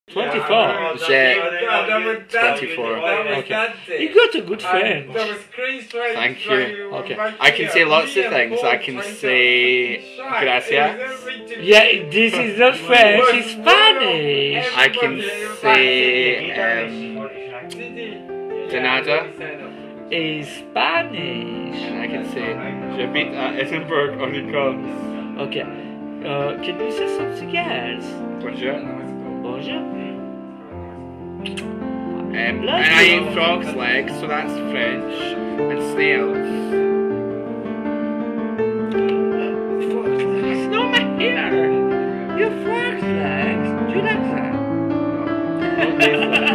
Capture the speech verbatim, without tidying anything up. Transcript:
twenty-four. J'ai twenty-four. Okay. You got a good French. Thank you. Okay. I can say lots of things. I can say gracias. Yeah, this is not French, it's Spanish. I can say um, de nada. It's Spanish. And I can say j'habite à Edinburgh on the coast. Okay. Uh, can you say something else? Bonjour. Bonjour. Um, and I eat frog's legs, so that's French. And snails. Frog's legs? It's not my hair. Your frog's legs. Do you like that?